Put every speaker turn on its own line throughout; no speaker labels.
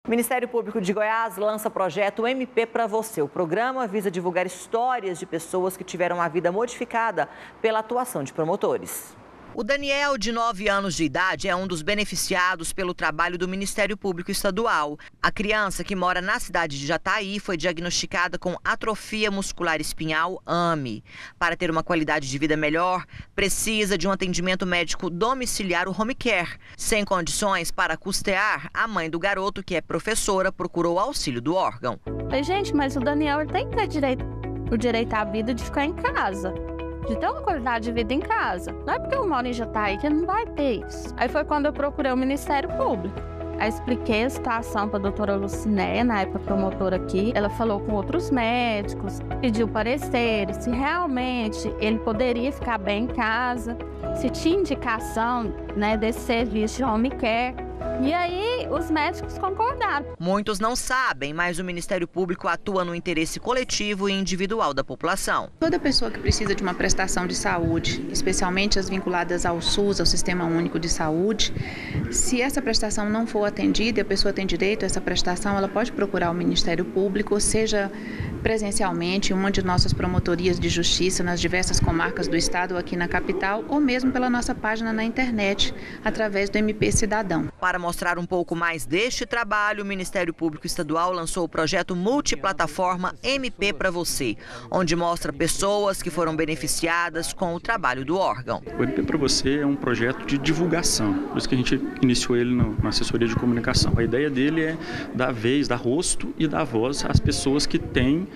O Ministério Público de Goiás lança o projeto MP para Você. O programa visa divulgar histórias de pessoas que tiveram a vida modificada pela atuação de promotores. O Daniel, de 9 anos de idade, é um dos beneficiados pelo trabalho do Ministério Público Estadual. A criança, que mora na cidade de Jataí, foi diagnosticada com atrofia muscular espinhal, AME. Para ter uma qualidade de vida melhor, precisa de um atendimento médico domiciliar, o home care. Sem condições para custear, a mãe do garoto, que é professora, procurou o auxílio do órgão.
Falei, gente, mas o Daniel tem que ter o direito à vida de ficar em casa, de ter uma qualidade de vida em casa. Não é porque eu moro em Jataí que não vai ter isso. Aí foi quando eu procurei o Ministério Público. Aí expliquei a situação para a doutora Luciné, na época promotora aqui. Ela falou com outros médicos, pediu parecer se realmente ele poderia ficar bem em casa, se tinha indicação, desse serviço de home care. E aí, os médicos concordaram.
Muitos não sabem, mas o Ministério Público atua no interesse coletivo e individual da população.
Toda pessoa que precisa de uma prestação de saúde, especialmente as vinculadas ao SUS, ao Sistema Único de Saúde, se essa prestação não for atendida e a pessoa tem direito a essa prestação, ela pode procurar o Ministério Público, seja presencialmente em uma de nossas promotorias de justiça nas diversas comarcas do estado ou aqui na capital, ou mesmo pela nossa página na internet, através do MP Cidadão.
Para mostrar um pouco mais deste trabalho, o Ministério Público Estadual lançou o projeto multiplataforma MP para Você, onde mostra pessoas que foram beneficiadas com o trabalho do órgão.
O MP para Você é um projeto de divulgação, por isso que a gente iniciou ele na assessoria de comunicação. A ideia dele é dar vez, dar rosto e dar voz às pessoas que têm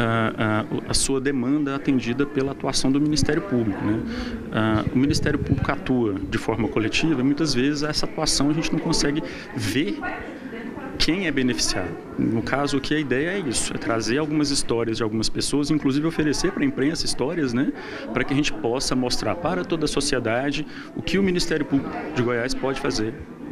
a sua demanda atendida pela atuação do Ministério Público, o Ministério Público atua de forma coletiva e muitas vezes essa atuação a gente não consegue ver quem é beneficiado. No caso aqui, a ideia é isso, é trazer algumas histórias de algumas pessoas, inclusive oferecer para a imprensa histórias, para que a gente possa mostrar para toda a sociedade o que o Ministério Público de Goiás pode fazer